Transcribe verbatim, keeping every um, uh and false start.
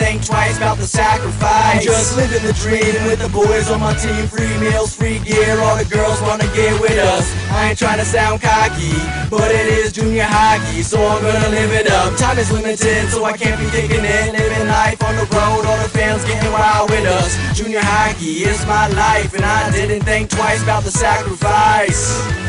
think twice about the sacrifice. I'm just living the dream with the boys on my team. Free meals, free gear, all the girls wanna get with us. I ain't trying to sound cocky, but it is junior hockey, so I'm gonna live it up. Time is limited, so I can't be kicking it. Living life on the road, all the fans getting wild with us. Junior hockey is my life, and I didn't think twice about the sacrifice.